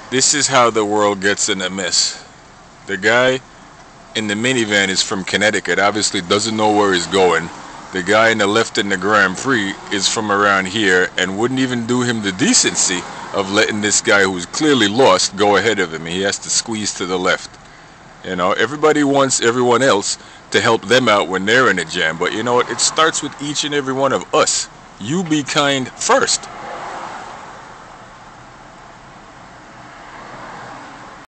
This is how the world gets in a mess. The guy in the minivan is from Connecticut, obviously doesn't know where he's going. The guy in the left in the Grand Prix is from around here and wouldn't even do him the decency of letting this guy who's clearly lost go ahead of him. He has to squeeze to the left. You know, everybody wants everyone else to help them out when they're in a jam, but you know what? It starts with each and every one of us. You be kind first.